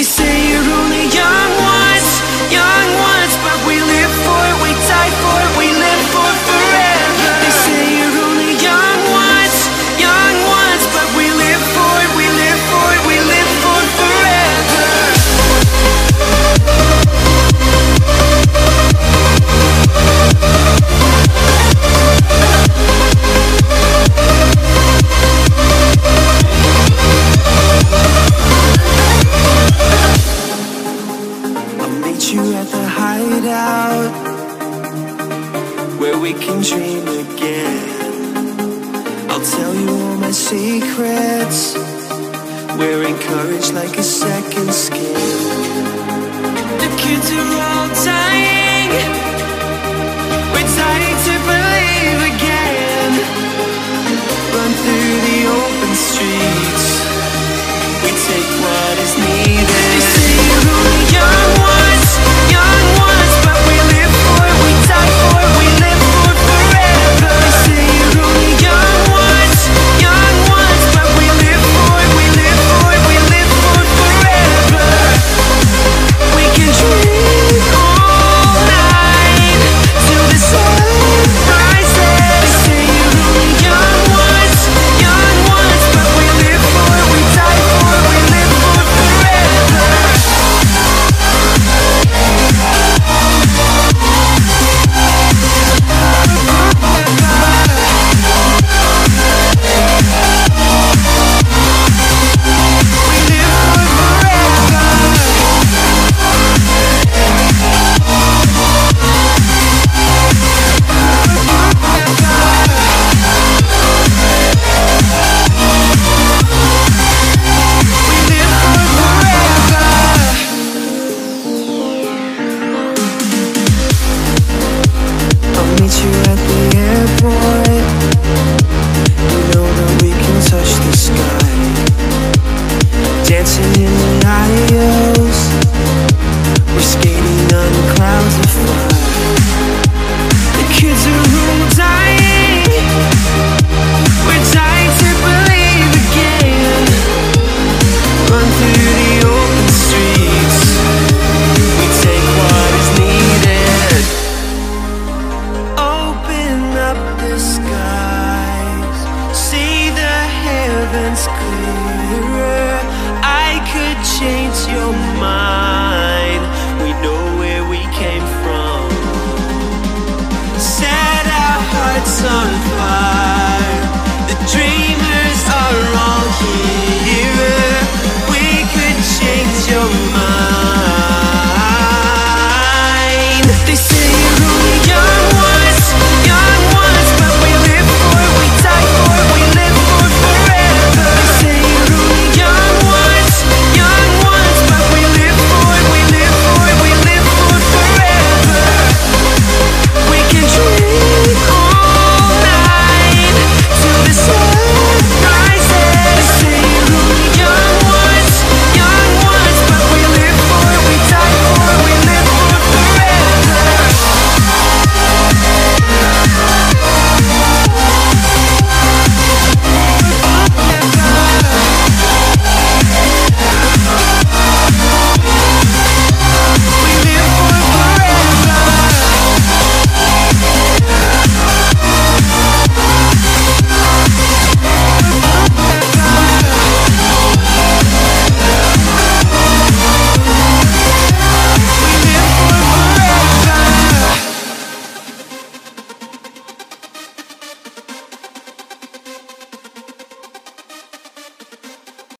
say you're only young ones, but we live for it, we die for it, we live for forever. They say you're only young ones, but we live for it, we live for it, we live for forever. Where we can dream again. I'll tell you all my secrets. We're encouraged like a second skin. The kids are all dying. We're dying to believe again. Run through the open streets.